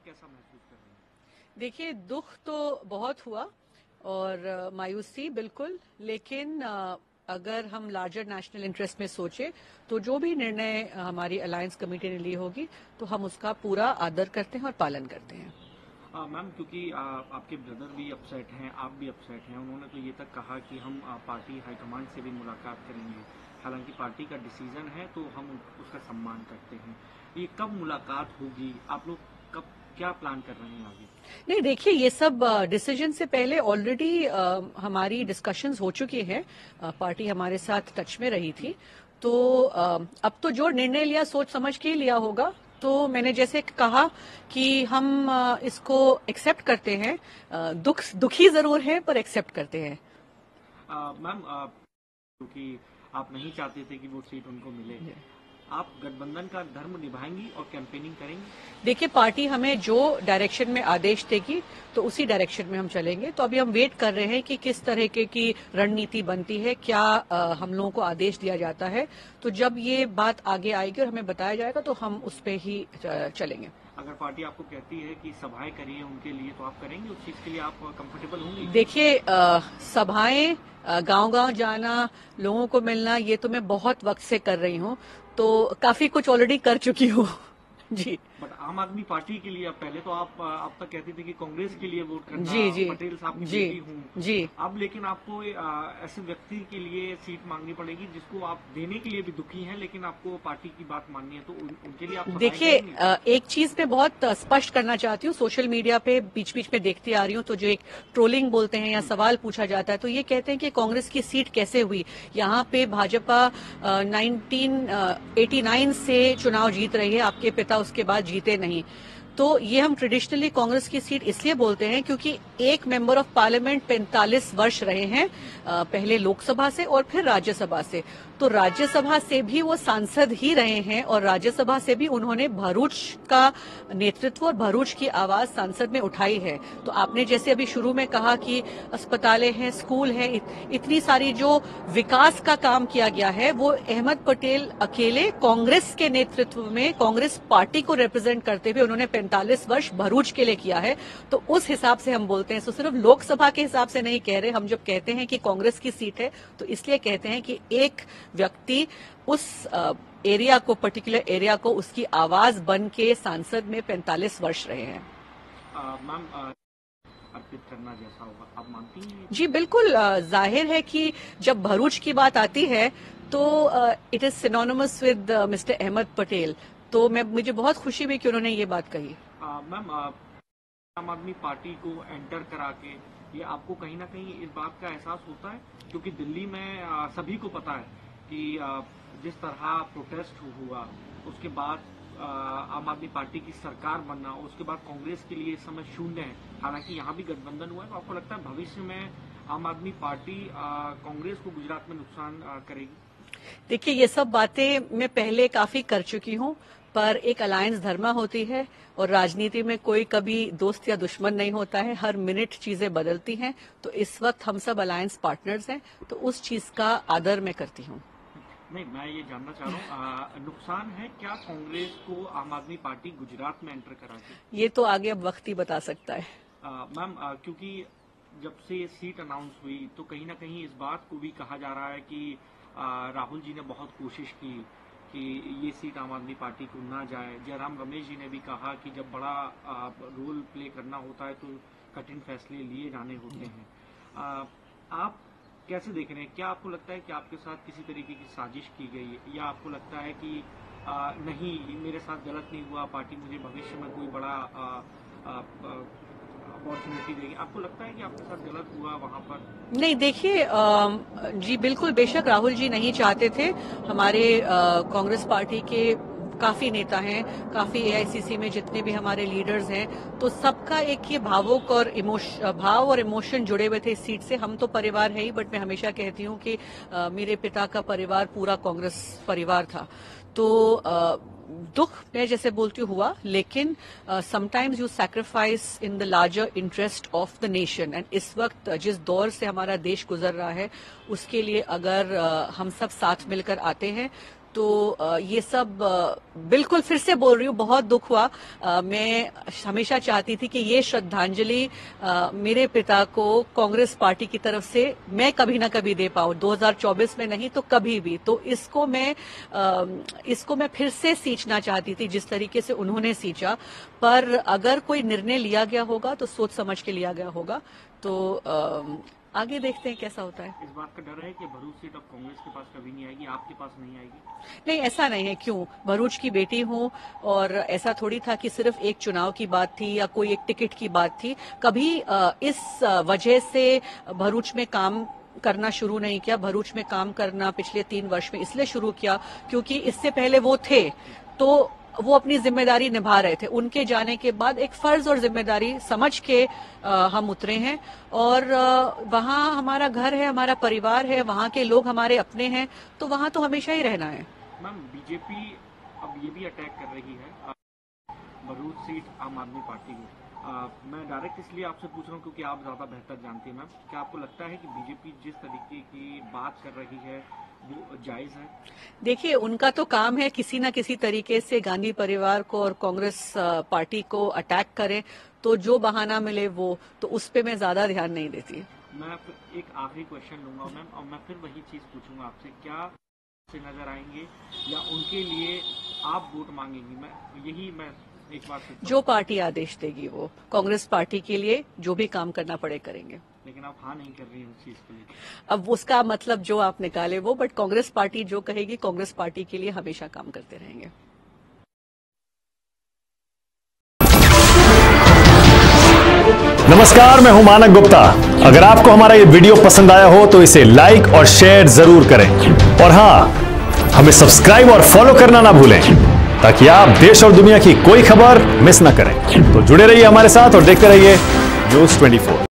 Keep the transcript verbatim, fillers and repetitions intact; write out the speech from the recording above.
कैसा महसूस कर रहे हैं? देखिए, दुख तो बहुत हुआ और मायूसी बिल्कुल, लेकिन अगर हम लार्जर नेशनल इंटरेस्ट में सोचे तो जो भी निर्णय हमारी अलायंस कमेटी ने ली होगी तो हम उसका पूरा आदर करते हैं और पालन करते हैं। मैम, क्योंकि आ, आपके ब्रदर भी अपसेट हैं, आप भी अपसेट हैं, उन्होंने तो ये तक कहा कि हम आ, पार्टी हाईकमान से भी मुलाकात करेंगे। हालांकि पार्टी का डिसीजन है तो हम उसका सम्मान करते हैं। ये कब मुलाकात होगी? आप लोग कब क्या प्लान कर रहे हैं आगे? नहीं, देखिए, ये सब डिसीजन से पहले ऑलरेडी हमारी डिस्कशंस हो चुकी हैं। पार्टी हमारे साथ टच में रही थी, तो आ, अब तो जो निर्णय लिया सोच समझ के लिया होगा। तो मैंने जैसे कहा कि हम इसको एक्सेप्ट करते हैं, दुख दुखी जरूर है पर एक्सेप्ट करते हैं। मैम, क्योंकि आप नहीं चाहते थे कि वो सीट उनको मिले, आप गठबंधन का धर्म निभाएंगी और कैंपेनिंग करेंगी? देखिए, पार्टी हमें जो डायरेक्शन में आदेश देगी तो उसी डायरेक्शन में हम चलेंगे। तो अभी हम वेट कर रहे हैं कि किस तरह की रणनीति बनती है, क्या आ, हम लोगों को आदेश दिया जाता है। तो जब ये बात आगे आएगी और हमें बताया जाएगा तो हम उस पर ही चलेंगे। अगर पार्टी आपको कहती है कि सभाएं करिए उनके लिए, तो आप करेंगे? उस चीज के लिए आप कंफर्टेबल होंगे? देखिए, सभाएं, गांव-गांव जाना, लोगों को मिलना, ये तो मैं बहुत वक्त से कर रही हूँ, तो काफी कुछ ऑलरेडी कर चुकी हूँ। जी। बट आम आदमी पार्टी के लिए, अब पहले तो आप अब तक कहती थी कि कांग्रेस के लिए वोट करना, जी जी पटेल साहब की जी बेटी हूँ जी, अब लेकिन आपको ऐसे व्यक्ति के लिए सीट मांगनी पड़ेगी जिसको आप देने के लिए भी दुखी हैं, लेकिन आपको पार्टी की बात माननी है, तो उन, उनके लिए आप देखिए, एक चीज मैं बहुत स्पष्ट करना चाहती हूँ। सोशल मीडिया पे बीच बीच में देखती आ रही हूँ, तो जो एक ट्रोलिंग बोलते हैं या सवाल पूछा जाता है, तो ये कहते हैं कि कांग्रेस की सीट कैसे हुई। यहाँ पे भाजपा नाइनटीन एटी नाइन से चुनाव जीत रही है, आपके पिता उसके बाद जीते नहीं। तो ये हम ट्रेडिशनली कांग्रेस की सीट इसलिए बोलते हैं क्योंकि एक मेंबर ऑफ पार्लियामेंट पैंतालीस वर्ष रहे हैं, पहले लोकसभा से और फिर राज्यसभा से। तो राज्यसभा से भी वो सांसद ही रहे हैं और राज्यसभा से भी उन्होंने भरूच का नेतृत्व और भरूच की आवाज संसद में उठाई है। तो आपने जैसे अभी शुरू में कहा कि अस्पतालें हैं, स्कूल हैं, इत, इतनी सारी जो विकास का काम किया गया है, वो अहमद पटेल अकेले कांग्रेस के नेतृत्व में, कांग्रेस पार्टी को रिप्रेजेंट करते हुए उन्होंने पैंतालीस वर्ष भरूच के लिए किया है। तो उस हिसाब से हम बोलते हैं। तो सिर्फ लोकसभा के हिसाब से नहीं कह रहे। हम जब कहते हैं कि कांग्रेस की सीट है तो इसलिए कहते हैं कि एक व्यक्ति उस एरिया को, पर्टिकुलर एरिया को, उसकी आवाज बन के सांसद में पैंतालीस वर्ष रहे हैं। मैम, अर्पित करना जैसा होगा, आप मानती हैं? जी बिल्कुल, जाहिर है कि जब भरूच की बात आती है तो it is synonymous with mister Ahmed Patel. तो मैं मुझे बहुत खुशी हुई कि उन्होंने ये बात कही। मैम, आम आदमी पार्टी को एंटर करा के ये आपको कहीं ना कहीं इस बात का एहसास होता है, क्योंकि दिल्ली में आ, सभी को पता है कि आ, जिस तरह प्रोटेस्ट हुआ उसके बाद आम आदमी पार्टी की सरकार बनना, उसके बाद कांग्रेस के लिए इस समय शून्य है। हालांकि यहाँ भी गठबंधन हुआ है, तो आपको लगता है भविष्य में आम आदमी पार्टी कांग्रेस को गुजरात में नुकसान आ, करेगी? देखिए, ये सब बातें मैं पहले काफी कर चुकी हूँ, पर एक अलायंस धर्मा होती है और राजनीति में कोई कभी दोस्त या दुश्मन नहीं होता है। हर मिनट चीजें बदलती हैं। तो इस वक्त हम सब अलायंस पार्टनर्स हैं, तो उस चीज का आदर मैं करती हूँ। नहीं, मैं ये जानना चाह रहा हूँ, नुकसान है क्या कांग्रेस को आम आदमी पार्टी गुजरात में एंटर करा के? ये तो आगे अब वक्त ही बता सकता है। मैम, क्योंकि जब से सीट अनाउंस हुई तो कहीं ना कहीं इस बात को भी कहा जा रहा है कि आ, राहुल जी ने बहुत कोशिश की कि ये सीट आम आदमी पार्टी को ना जाए। जयराम रमेश जी ने भी कहा कि जब बड़ा आ, रोल प्ले करना होता है तो कठिन फैसले लिए जाने होते हैं। आ, आप कैसे देख रहे हैं? क्या आपको लगता है कि आपके साथ किसी तरीके की साजिश की गई है, या आपको लगता है कि आ, नहीं, मेरे साथ गलत नहीं हुआ, पार्टी मुझे भविष्य में कोई बड़ा अपॉर्चुनिटी देगी? आपको लगता है कि आपके साथ गलत हुआ वहां पर? नहीं, देखिए, जी बिल्कुल, बेशक राहुल जी नहीं चाहते थे। हमारे कांग्रेस पार्टी के काफी नेता हैं, काफी एआईसीसी में जितने भी हमारे लीडर्स हैं, तो सबका एक ये भावुक और इमोशन भाव और इमोशन जुड़े हुए थे इस सीट से। हम तो परिवार है ही, बट मैं हमेशा कहती हूँ कि आ, मेरे पिता का परिवार पूरा कांग्रेस परिवार था। तो आ, दुख मैं जैसे बोलती हूँ हुआ, लेकिन sometimes you sacrifice in the larger interest of the nation. And इस वक्त जिस दौर से हमारा देश गुजर रहा है, उसके लिए अगर uh, हम सब साथ मिलकर आते हैं तो आ, ये सब आ, बिल्कुल फिर से बोल रही हूँ, बहुत दुख हुआ। आ, मैं हमेशा चाहती थी कि ये श्रद्धांजलि आ, मेरे पिता को कांग्रेस पार्टी की तरफ से मैं कभी ना कभी दे पाऊँ, दो हज़ार चौबीस में नहीं तो कभी भी। तो इसको मैं आ, इसको मैं फिर से सींचना चाहती थी जिस तरीके से उन्होंने सींचा। पर अगर कोई निर्णय लिया गया होगा तो सोच समझ के लिया गया होगा। तो आ, आगे देखते हैं कैसा होता है। इस बात का डर है कि भरूच सीट अब कांग्रेस के पास कभी नहीं आएगी, आपके पास नहीं आएगी? नहीं, ऐसा नहीं है। क्यों? भरूच की बेटी हूं और ऐसा थोड़ी था कि सिर्फ एक चुनाव की बात थी या कोई एक टिकट की बात थी। कभी इस वजह से भरूच में काम करना शुरू नहीं किया। भरूच में काम करना पिछले तीन वर्ष में इसलिए शुरू किया क्योंकि इससे पहले वो थे तो वो अपनी जिम्मेदारी निभा रहे थे। उनके जाने के बाद एक फर्ज और जिम्मेदारी समझ के आ, हम उतरे हैं और आ, वहाँ हमारा घर है, हमारा परिवार है, वहाँ के लोग हमारे अपने हैं, तो वहाँ तो हमेशा ही रहना है। मैम, बीजेपी अब ये भी अटैक कर रही है भरूच सीट आम आदमी पार्टी को। आ, मैं डायरेक्ट इसलिए आपसे पूछ रहा हूँ क्योंकि आप ज्यादा बेहतर जानती हैं। मैम, क्या आपको लगता है कि बीजेपी जिस तरीके की बात कर रही है वो जायज है? देखिए, उनका तो काम है किसी न किसी तरीके से गांधी परिवार को और कांग्रेस पार्टी को अटैक करें, तो जो बहाना मिले वो, तो उस पे मैं ज्यादा ध्यान नहीं देती। मैं एक आखिरी क्वेश्चन लूंगा मैम, और मैं फिर वही चीज पूछूंगा आपसे, क्या से नजर आएंगे या उनके लिए आप वोट मांगेंगी? मैं यही मैं एक बात, जो पार्टी आदेश देगी वो, कांग्रेस पार्टी के लिए जो भी काम करना पड़े करेंगे। लेकिन आप हाँ नहीं कर रही हैं उस चीज के लिए। अब उसका मतलब जो आप निकाले वो, बट कांग्रेस पार्टी जो कहेगी, कांग्रेस पार्टी के लिए हमेशा काम करते रहेंगे। नमस्कार, मैं हूं मानक गुप्ता। अगर आपको हमारा ये वीडियो पसंद आया हो तो इसे लाइक और शेयर जरूर करें, और हाँ, हमें सब्सक्राइब और फॉलो करना ना भूलें ताकि आप देश और दुनिया की कोई खबर मिस ना करें। तो जुड़े रहिए हमारे साथ और देखते रहिए न्यूज़ चौबीस।